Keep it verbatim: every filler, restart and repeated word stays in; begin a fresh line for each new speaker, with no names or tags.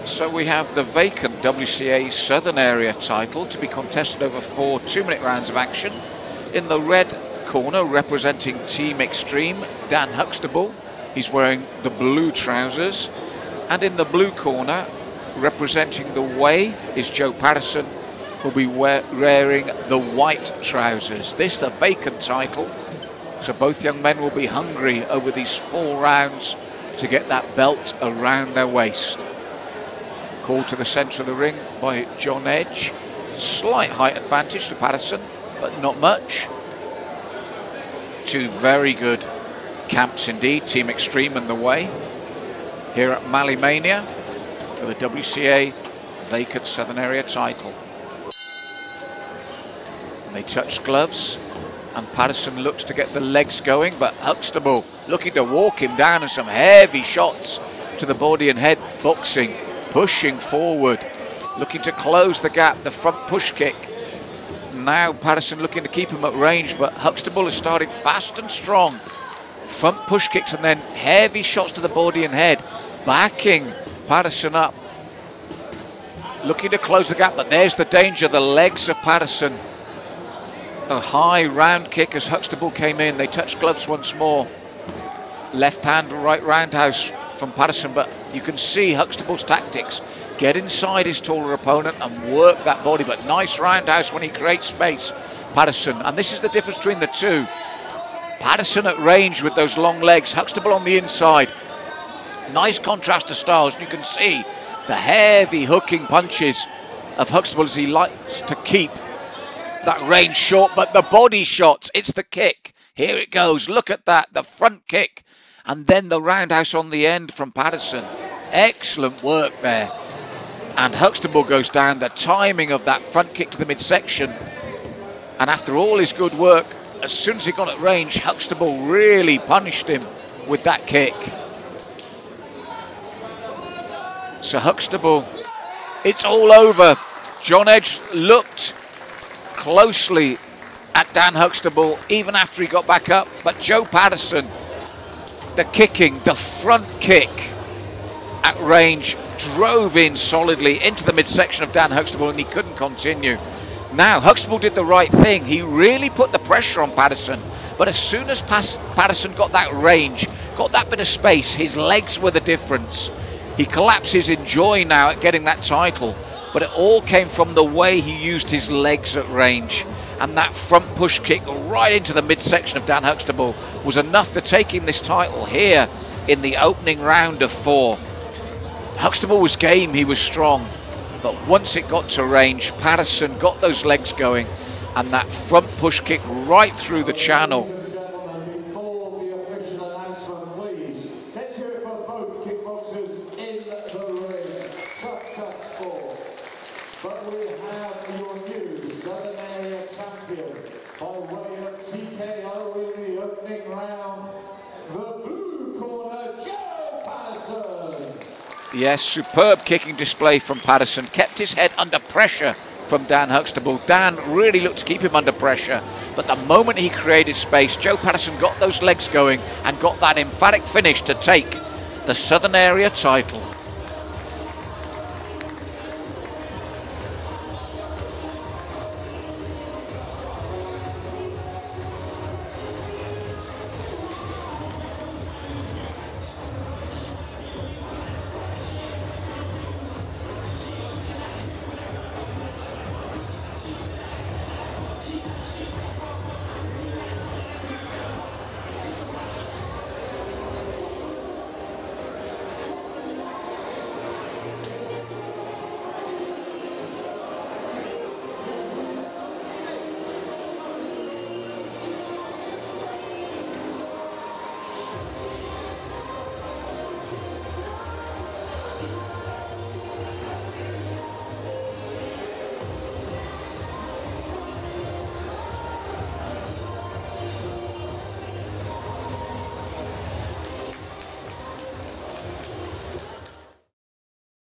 So we have the vacant W C A Southern Area title to be contested over four two-minute rounds of action. In the red corner, representing Team Extreme, Dan Huxtable. He's wearing the blue trousers. And in the blue corner, representing the way, is Joe Patterson, who'll be wearing the white trousers. This the vacant title. So both young men will be hungry over these four rounds to get that belt around their waist. Called to the centre of the ring by John Edge. Slight height advantage to Patterson, but not much. Two very good camps indeed, Team Extreme and the Way, here at Mallimania for the W C A vacant Southern Area title. And they touch gloves, and Patterson looks to get the legs going, but Huxtable looking to walk him down, and some heavy shots to the body and head boxing. Pushing forward, looking to close the gap, the front push kick. Now Patterson looking to keep him at range, but Huxtable has started fast and strong. Front push kicks and then heavy shots to the body and head, backing Patterson up. Looking to close the gap, but there's the danger, the legs of Patterson. A high round kick as Huxtable came in. They touched gloves once more. Left hand, right roundhouse from Patterson, but you can see Huxtable's tactics. Get inside his taller opponent and work that body, but nice roundhouse when he creates space, Patterson. And this is the difference between the two. Patterson at range with those long legs, Huxtable on the inside. Nice contrast to styles, and you can see the heavy hooking punches of Huxtable as he likes to keep that range short, but the body shots, it's the kick. Here it goes, look at that, the front kick. And then the roundhouse on the end from Patterson. Excellent work there. And Huxtable goes down. The timing of that front kick to the midsection. And after all his good work, as soon as he got at range, Huxtable really punished him with that kick. So Huxtable, it's all over. John Edge looked closely at Dan Huxtable even after he got back up. But Joe Patterson, the kicking, the front kick at range, drove in solidly into the midsection of Dan Huxtable, and he couldn't continue. Now, Huxtable did the right thing. He really put the pressure on Patterson. But as soon as Patterson got that range, got that bit of space, his legs were the difference. He collapses in joy now at getting that title. But it all came from the way he used his legs at range. And that front push kick right into the midsection of Dan Huxtable was enough to take him this title here in the opening round of four. Huxtable was game, he was strong, but once it got to range, Patterson got those legs going, and that front push kick right through the channel.
Before the official announcement, please, let's hear it for both kickboxers in the ring. Touch, touch, sport. But we have your new Southern Area champion by way of T K O in the opening round, the blue corner, Joe Patterson.
Yes, superb kicking display from Patterson. Kept his head under pressure from Dan Huxtable. Dan really looked to keep him under pressure, but the moment he created space, Joe Patterson got those legs going and got that emphatic finish to take the Southern Area title.